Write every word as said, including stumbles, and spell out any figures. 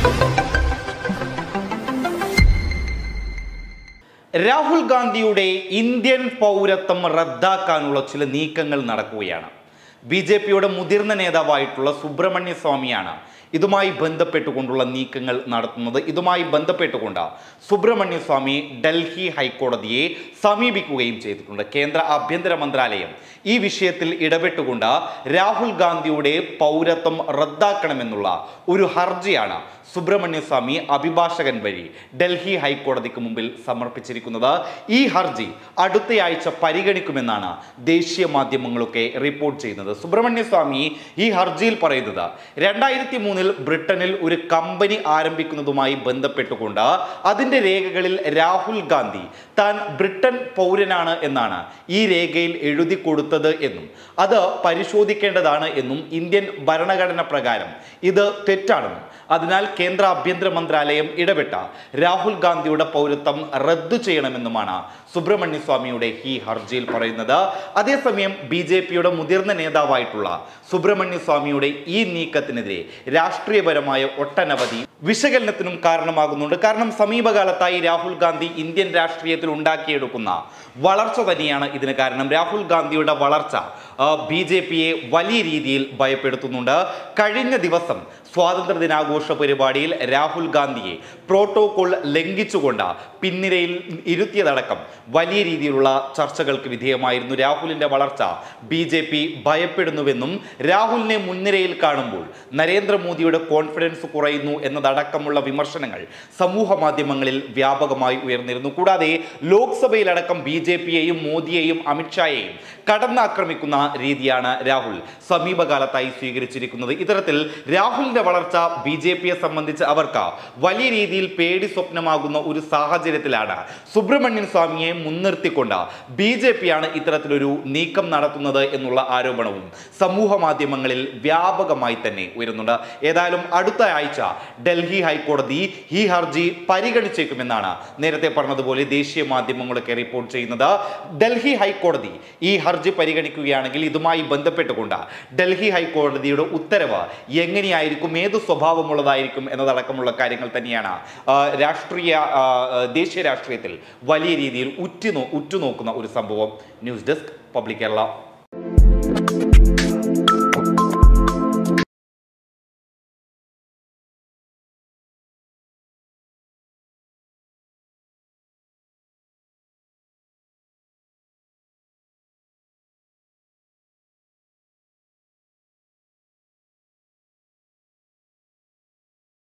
രാഹുൽ ഗാന്ധിയുടെ ഇന്ത്യൻ പൗരത്വം റദ്ദാക്കാനുള്ള ചില നീക്കങ്ങൾ നടക്കുകയാണ്. ബി ജെ പിയുടെ മുതിർന്ന നേതാവായിട്ടുള്ള സുബ്രഹ്മണ്യ സ്വാമിയാണ് ഇതുമായി ബന്ധപ്പെട്ടുകൊണ്ടുള്ള നീക്കങ്ങൾ നടത്തുന്നത്. ഇതുമായി ബന്ധപ്പെട്ടുകൊണ്ട് സുബ്രഹ്മണ്യ സ്വാമി ഡൽഹി ഹൈക്കോടതിയെ സമീപിക്കുകയും ചെയ്തിട്ടുണ്ട്. കേന്ദ്ര ആഭ്യന്തര മന്ത്രാലയം ഈ വിഷയത്തിൽ ഇടപെട്ടുകൊണ്ട് രാഹുൽ ഗാന്ധിയുടെ പൗരത്വം റദ്ദാക്കണമെന്നുള്ള ഒരു ഹർജിയാണ് സുബ്രഹ്മണ്യ സ്വാമി അഭിഭാഷകൻ വഴി ഡൽഹി ഹൈക്കോടതിക്ക് മുമ്പിൽ സമർപ്പിച്ചിരിക്കുന്നത്. ഈ ഹർജി അടുത്തയാഴ്ച പരിഗണിക്കുമെന്നാണ് ദേശീയ മാധ്യമങ്ങളൊക്കെ റിപ്പോർട്ട് ചെയ്യുന്നത്. സുബ്രഹ്മണ്യ സ്വാമി ഈ ഹർജിയിൽ പറയുന്നത് രണ്ടായിരത്തി മൂന്നിൽ ബ്രിട്ടനിൽ ഒരു കമ്പനി ആരംഭിക്കുന്നതുമായി ബന്ധപ്പെട്ടുകൊണ്ട് അതിൻ്റെ രേഖകളിൽ രാഹുൽ ഗാന്ധി താൻ ബ്രിട്ടൻ പൗരനാണ് എന്നാണ് ഈ രേഖയിൽ എഴുതി കൊടുത്തത് എന്നും അത് പരിശോധിക്കേണ്ടതാണ് എന്നും ഇന്ത്യൻ ഭരണഘടന പ്രകാരം ഇത് തെറ്റാണെന്നും അതിനാൽ കേന്ദ്ര ആഭ്യന്തര മന്ത്രാലയം ഇടപെട്ട രാഹുൽ ഗാന്ധിയുടെ പൗരത്വം റദ്ദു ചെയ്യണമെന്നുമാണ് സുബ്രഹ്മണ്യ സ്വാമിയുടെ ഈ ഹർജിയിൽ പറയുന്നത്. അതേസമയം ബി ജെ പിയുടെ മുതിർന്ന നേതാവായിട്ടുള്ള സുബ്രഹ്മണ്യ സ്വാമിയുടെ ഈ നീക്കത്തിനെതിരെ രാഷ്ട്രീയപരമായ ഒട്ടനവധി വിശകലനത്തിനും കാരണമാകുന്നുണ്ട്. കാരണം സമീപകാലത്തായി രാഹുൽ ഗാന്ധി ഇന്ത്യൻ രാഷ്ട്രീയത്തിൽ ഉണ്ടാക്കിയെടുക്കുന്ന വളർച്ച തന്നെയാണ് ഇതിന് കാരണം. രാഹുൽ ഗാന്ധിയുടെ വളർച്ച ബി ജെ പിയെ വലിയ രീതിയിൽ ഭയപ്പെടുത്തുന്നുണ്ട്. കഴിഞ്ഞ ദിവസം സ്വാതന്ത്ര്യ ദിനാഘോഷ പരിപാടിയിൽ രാഹുൽ ഗാന്ധിയെ പ്രോട്ടോകോൾ ലംഘിച്ചുകൊണ്ട് പിൻനിരയിൽ ഇരുത്തിയതടക്കം വലിയ രീതിയിലുള്ള ചർച്ചകൾക്ക് വിധേയമായിരുന്നു. രാഹുലിന്റെ വളർച്ച ബി ജെ പി ഭയപ്പെടുന്നുവെന്നും രാഹുലിനെ മുൻനിരയിൽ കാണുമ്പോൾ നരേന്ദ്രമോദിയുടെ കോൺഫിഡൻസ് കുറയുന്നു എന്നതടക്കമുള്ള വിമർശനങ്ങൾ സമൂഹ മാധ്യമങ്ങളിൽ വ്യാപകമായി ഉയർന്നിരുന്നു. കൂടാതെ ലോക്സഭയിലടക്കം ബി ജെ പിയെയും മോദിയെയും അമിത്ഷായെയും കടന്നാക്രമിക്കുന്ന രീതിയാണ് രാഹുൽ സമീപകാലത്തായി സ്വീകരിച്ചിരിക്കുന്നത്. ഇത്തരത്തിൽ രാഹുലിന്റെ വളർച്ച ബി ജെ പിയെ സംബന്ധിച്ച് അവർക്ക് വലിയ രീതിയിൽ പേടി സ്വപ്നമാകുന്ന ഒരു സാഹചര്യത്തിലാണ് സുബ്രഹ്മണ്യൻ സ്വാമിയെ മുൻനിർത്തിക്കൊണ്ട് ബി ജെ പിയാണ് ഇത്തരത്തിലൊരു നീക്കം നടത്തുന്നത് എന്നുള്ള ആരോപണവും സമൂഹ മാധ്യമങ്ങളിൽ വ്യാപകമായി തന്നെ ഉയരുന്നുണ്ട്. ഏതായാലും അടുത്ത ആഴ്ച ഡൽഹി ഹൈക്കോടതി ഈ ഹർജി പരിഗണിച്ചേക്കുമെന്നാണ് നേരത്തെ പറഞ്ഞതുപോലെ ദേശീയ മാധ്യമങ്ങളൊക്കെ റിപ്പോർട്ട് ചെയ്യുന്നത്. ഡൽഹി ഹൈക്കോടതി ഈ ഹർജി പരിഗണിക്കുകയാണെങ്കിൽ ഇതുമായി ബന്ധപ്പെട്ടുകൊണ്ട് ഡൽഹി ഹൈക്കോടതിയുടെ ഉത്തരവ് എങ്ങനെയായിരിക്കും, ഏത് സ്വഭാവമുള്ളതായിരിക്കും എന്നതടക്കമുള്ള കാര്യങ്ങൾ തന്നെയാണ് രാഷ്ട്രീയ ദേശീയ രാഷ്ട്രീയത്തിൽ വലിയ രീതിയിൽ ഉറ്റുനോ ഉറ്റുനോക്കുന്ന ഒരു സംഭവം. News desk public Kerala.